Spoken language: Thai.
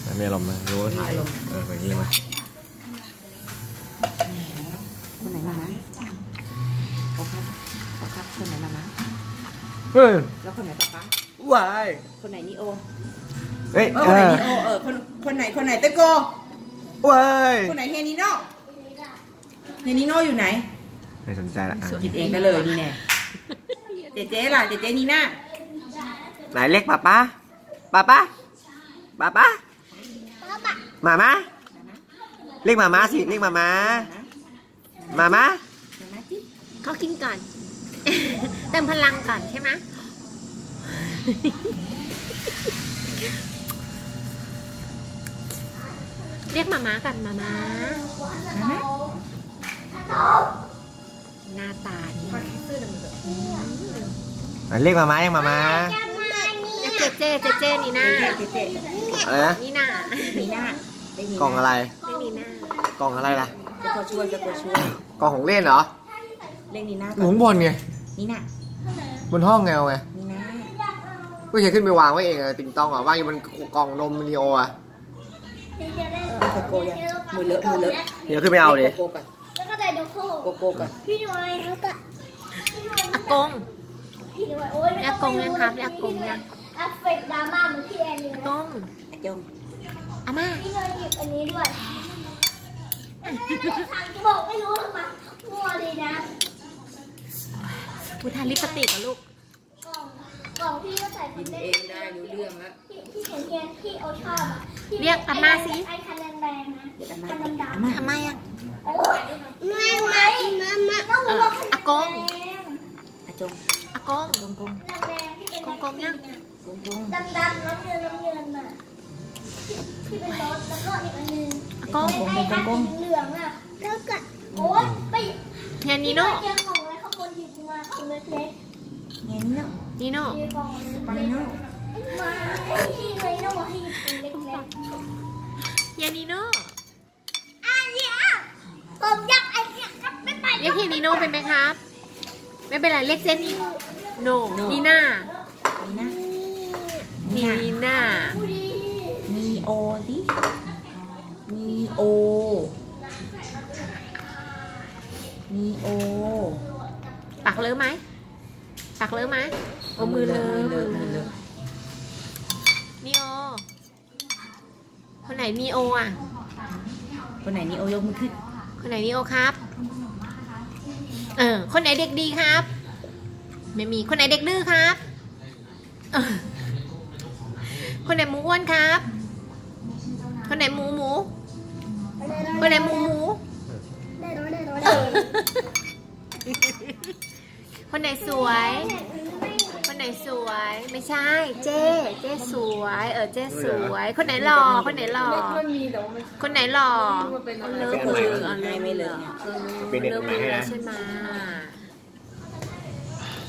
มีอารมณ์ไหมรู้ว่าถ่ายแบบนี้มาคนไหนมานะโอครับคนไหนมานะแล้วคนไหนป๊าป๊าว้ายคนไหนนิโอเฮ้ยคนไหนนิโอคนไหนเตโกว้ายคนไหนเฮนิโน่อยู่ไหนไม่สนใจละคิดเองก็เลยนี่แน่เจ๊ล่ะเจ๊นีน่าไหนเรียกป้ามาม่าเรียกมาม่าสิเรียกมาม่าเขากินก่อน เติมพลังก่อนใช่ไหมเรียกมาม่ากันมาม่าหน้าตานี่เรียกมาม่ายังมาม่าเจ๊นี่น่าอะไรนะนี่น่ากล่องอะไรไม่มีหน้ากล่องอะไรล่ะจะตัวช่วยกล่องของเล่นเหรอเล่นนีน่าหมุนบนไงนี่น่าบนห้องไงไงนี่น่าก็จะขึ้นไปวางไว้เองติงตองวางอยู่บนกล่องนมลีโอโกยังมือเลอะเดี๋ยวขึ้นไปเอาดิโกก่อนแล้วก็ได้ดูโกก่อนพี่ดูอะไรแล้วก็อากงนะครับอากงยังเอฟเฟกต์ดราม่าเหมือนพี่แอนเลยกงอาม่าพี่เลยหยิบอันนี้ด้วยทางจะบอกไม่รู้ทำไมมั่วเลยนะผู้ทานลิปสติกกับลูกกล่องพี่ก็ใส่คนเองได้รู้เรื่องแล้วพี่เห็นแกพี่เอาชอบอ่ะเรียกอาม่าสิไอ้คันแดงๆนะคันดำอาม่ายังไม่ต้องบอกอากงอากงยังดำน้ำเงินน่ะที่เป็นรถแล้วก็อีกอันนึงไอ้คันเหลืองอ่ะแล้วก็โอ๊ยไปเฮียนิโน่เกี่ยวของอะไรเขาคนหยิบมาของเล็กๆนิโน่มาที่เลยต้องให้หยิบของเล็กเฮียนิโน่ผมอยากไอ้เนี่ยไม่ไปเรียกเฮียนิโน่เป็นไหมครับไม่เป็นไรเรียกเจนนี่โนนีน่ามีโอดิมีโอปักเลอะไหมโอ้มือเลอะนีโอคนไหนนีโออ่ะคนไหนนีโอยกมือขึ้นคนไหนนีโอครับคนไหนเด็กดีครับไม่มีคนไหนเด็กดื้อครับคนไหนหมูอ้วนครับคนไหนหมูคนไหนหมูคนไหนสวยไม่ใช่เจ๊สวยเจ๊สวยคนไหนหล่อคนไหนหล่อไม่เลยเลิกมือใช่ไหม